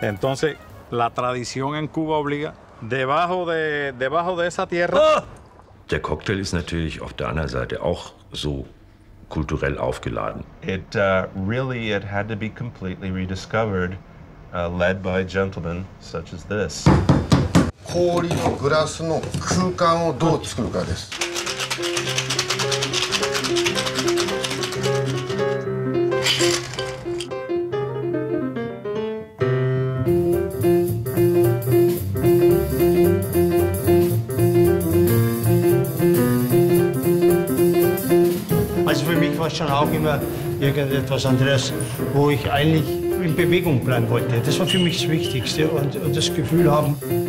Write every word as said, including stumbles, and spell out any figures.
Entonces, la tradición en Cuba obliga, debajo de, debajo de esa tierra... Oh! Der Cocktail ist natürlich auf der anderen Seite auch so kulturell aufgeladen. It uh, really it had to be completely rediscovered, uh, led by gentlemen such as this. 氷のグラスの空間をどう作るかです。 Also für mich war es schon auch immer irgendetwas anderes, wo ich eigentlich in Bewegung bleiben wollte. Das war für mich das Wichtigste und, und das Gefühl haben,